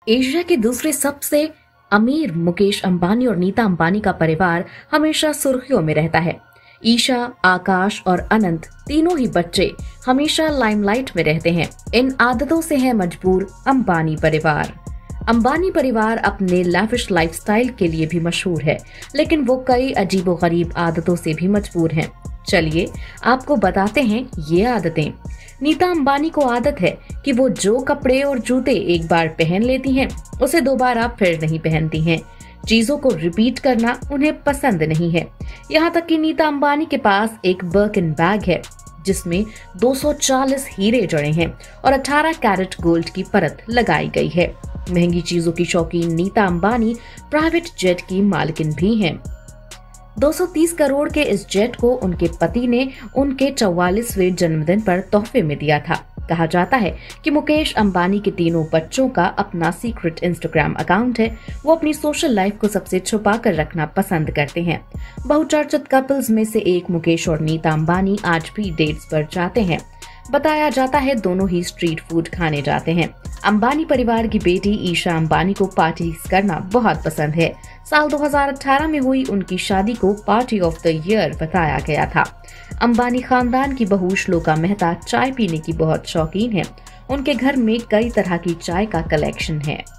Asia के दूसरे सबसे अमीर मुकेश अंबानी और नीता अंबानी का परिवार हमेशा सुर्खियों में रहता है। ईशा, आकाश और अनंत तीनों ही बच्चे हमेशा लाइमलाइट में रहते हैं। इन आदतों से है मजबूर अंबानी परिवार। अंबानी परिवार अपने लैविश लाइफस्टाइल के लिए भी मशहूर है, लेकिन वो कई अजीबोगरीब आदतों से भी मजबूर हैं। चलिए आपको बताते हैं ये आदतें। नीता अंबानी को आदत है कि वो जो कपड़े और जूते एक बार पहन लेती हैं, उसे दोबारा फिर नहीं पहनती हैं। चीजों को रिपीट करना उन्हें पसंद नहीं है। यहाँ तक कि नीता अंबानी के पास एक बर्किन बैग है जिसमें 240 हीरे जड़े हैं और 18 कैरेट गोल्ड की परत लगाई गई है। महंगी चीजों की शौकीन नीता अंबानी प्राइवेट जेट की मालकिन भी हैं। 230 करोड़ के इस जेट को उनके पति ने उनके 44वें जन्मदिन पर तोहफे में दिया था। कहा जाता है कि मुकेश अंबानी के तीनों बच्चों का अपना सीक्रेट इंस्टाग्राम अकाउंट है। वो अपनी सोशल लाइफ को सबसे छुपा कर रखना पसंद करते हैं। बहुचर्चित कपल्स में से एक मुकेश और नीता अंबानी आज भी डेट्स पर जाते हैं। बताया जाता है दोनों ही स्ट्रीट फूड खाने जाते हैं। अंबानी परिवार की बेटी ईशा अंबानी को पार्टीज करना बहुत पसंद है। साल 2018 में हुई उनकी शादी को पार्टी ऑफ द ईयर बताया गया था। अंबानी खानदान की बहू श्लोका मेहता चाय पीने की बहुत शौकीन है। उनके घर में कई तरह की चाय का कलेक्शन है।